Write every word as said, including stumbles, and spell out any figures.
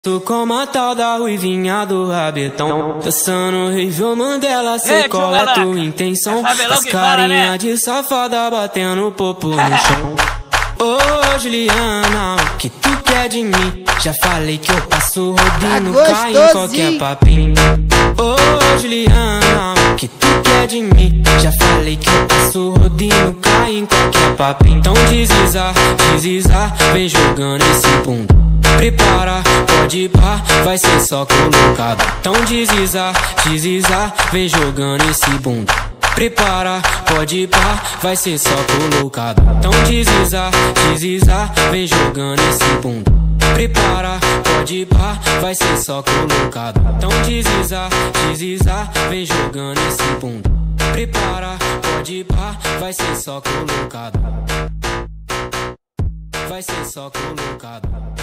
Tô como a tal da ruivinha do rabetão, dançando Revô Mandela, sei qual é tua intenção. As carinha de safada batendo popo no chão. Ô Juliana, o que tu quer de mim? Já falei que eu passo rodinho, tá cai em qualquer papinho. Ô Juliana, o que tu quer de mim? Já falei que eu passo rodinho, cai em qualquer papinho. Então desliza, desliza, vem jogando esse bunda. Prepara, pode ir pá, vai ser só colocado. Então desliza, desliza, vem jogando esse bunda. Prepara, pode ir pá, vai ser só colocado. Então desliza, desliza, vem jogando esse bunda. Prepara, pode ir pá, vai ser só colocado. Então desliza, desliza, vem jogando esse bunda. Prepara, pode ir pá, vai ser só colocado. Vai ser só colocado.